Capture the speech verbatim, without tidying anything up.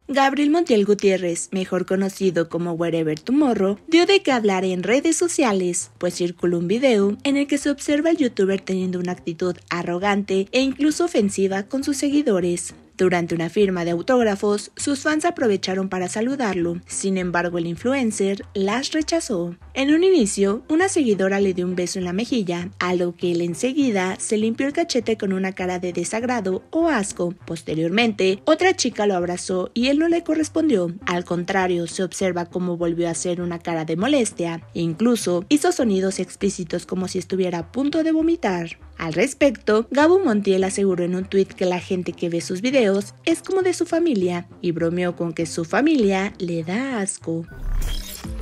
Gabriel Montiel Gutiérrez, mejor conocido como Wherever Tomorrow, dio de qué hablar en redes sociales, pues circuló un video en el que se observa al youtuber teniendo una actitud arrogante e incluso ofensiva con sus seguidores. Durante una firma de autógrafos, sus fans aprovecharon para saludarlo, sin embargo el influencer las rechazó. En un inicio, una seguidora le dio un beso en la mejilla, a lo que él enseguida se limpió el cachete con una cara de desagrado o asco. Posteriormente, otra chica lo abrazó y él no le correspondió. Al contrario, se observa cómo volvió a hacer una cara de molestia, e incluso hizo sonidos explícitos como si estuviera a punto de vomitar. Al respecto, Gabo Montiel aseguró en un tuit que la gente que ve sus videos es como de su familia y bromeó con que su familia le da asco.